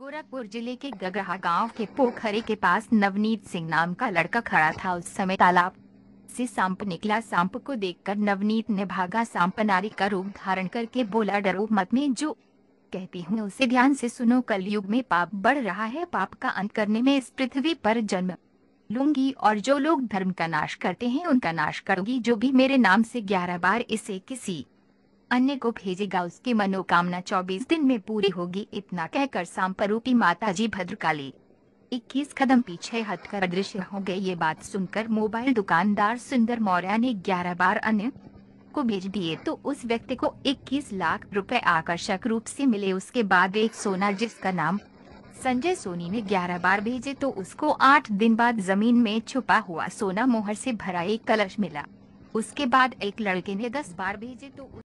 गोरखपुर जिले के गगराहा गांव के पोखरे के पास नवनीत सिंह नाम का लड़का खड़ा था। उस समय तालाब से सांप निकला। सांप को देखकर नवनीत ने भागा। सांप नारी का रूप धारण करके बोला, डरो मत, मैं जो कहती हूँ उसे ध्यान से सुनो। कलयुग में पाप बढ़ रहा है, पाप का अंत करने में इस पृथ्वी पर जन्म लूंगी और जो लोग धर्म का नाश करते हैं उनका नाश करूंगी। जो भी मेरे नाम से 11 बार इसे किसी अन्य को भेजेगा उसकी मनोकामना 24 दिन में पूरी होगी। इतना कहकर सांपरूपी माताजी भद्रकाली 21 कदम पीछे हटकर अदृश्य हो गए। ये बात सुनकर मोबाइल दुकानदार सुंदर मौर्य ने 11 बार अन्य को भेज दिए तो उस व्यक्ति को 21 लाख रुपए आकर्षक रूप से मिले। उसके बाद एक सोना जिसका नाम संजय सोनी ने 11 बार भेजे तो उसको 8 दिन बाद जमीन में छुपा हुआ सोना मोहर से भरा एक कलश मिला। उसके बाद एक लड़के ने 10 बार भेजे तो